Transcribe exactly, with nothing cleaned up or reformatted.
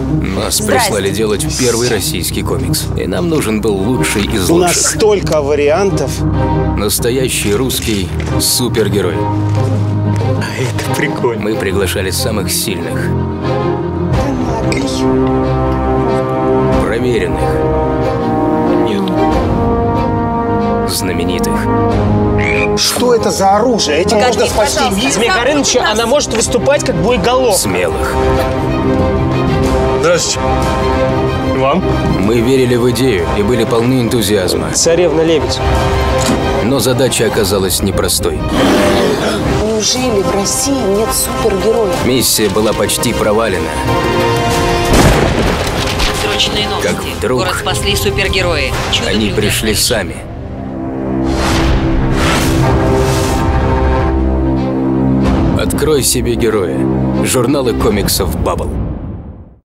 Нас прислали делать первый российский комикс. И нам нужен был лучший из У лучших. нас столько вариантов. Настоящий русский супергерой. А это прикольно. Мы приглашали самых сильных, проверенных, знаменитых. Что это за оружие? Этим Погоди, можно спасти пожалуйста. мир. Змея Горыныча, она может выступать как боеголовка. Смелых. Здравствуйте. Вам? Мы верили в идею и были полны энтузиазма. Царевна-лебедь. Но задача оказалась непростой. Неужели в России нет супергероя? Миссия была почти провалена. Срочные новости. Как вдруг Город спасли супергерои. Чудо Они блюдо. пришли сами. Открой себе героя. Журналы комиксов «Бабл».